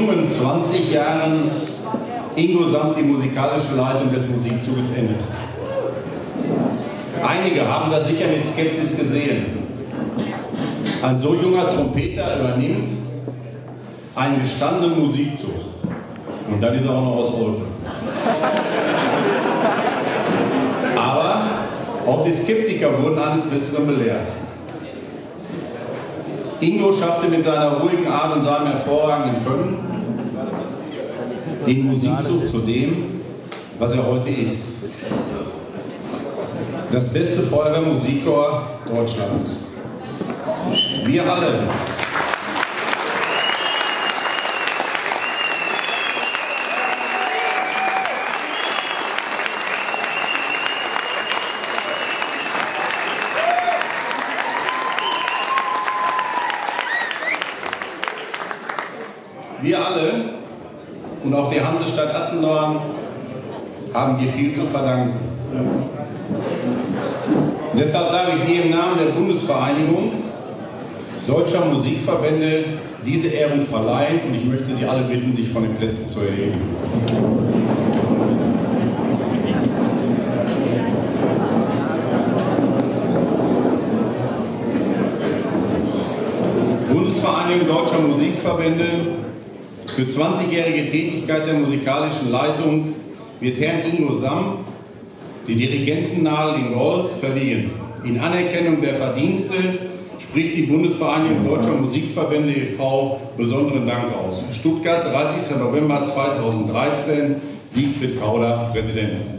jungen 20 Jahren Ingo Samt die musikalische Leitung des Musikzuges innehat. Einige haben das sicher mit Skepsis gesehen. Ein so junger Trompeter übernimmt einen gestandenen Musikzug. Und dann ist er auch noch aus Olpe. Aber auch die Skeptiker wurden eines Besseren belehrt. Ingo schaffte mit seiner ruhigen Art und seinem hervorragenden Können den Musikzug zu dem, was er heute ist. Das beste Feuerwehrmusikchor Deutschlands. Wir alle und auch die Hansestadt Attendorn haben dir viel zu verdanken. Deshalb darf ich dir im Namen der Bundesvereinigung Deutscher Musikverbände diese Ehrung verleihen und ich möchte Sie alle bitten, sich von den Plätzen zu erheben. Bundesvereinigung Deutscher Musikverbände. Für 20-jährige Tätigkeit der musikalischen Leitung wird Herrn Ingo Samt die Dirigentennadel in Gold verliehen. In Anerkennung der Verdienste spricht die Bundesvereinigung Deutscher Musikverbände e.V. besonderen Dank aus. Stuttgart, 30. November 2013, Siegfried Kauder, Präsident.